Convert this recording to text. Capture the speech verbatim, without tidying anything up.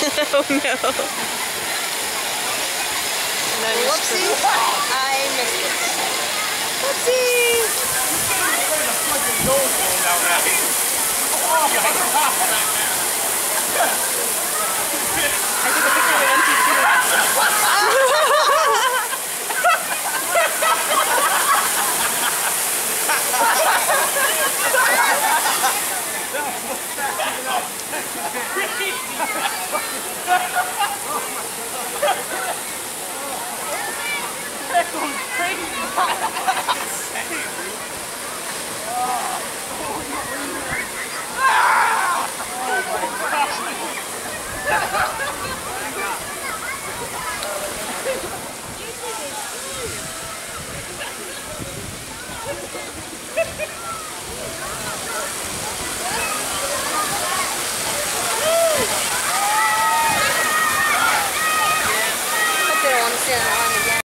Oh no. Whoopsie. I missed it. Whoopsie. I took a picture of an empty That goes crazy. Hope they don't want to stand on again.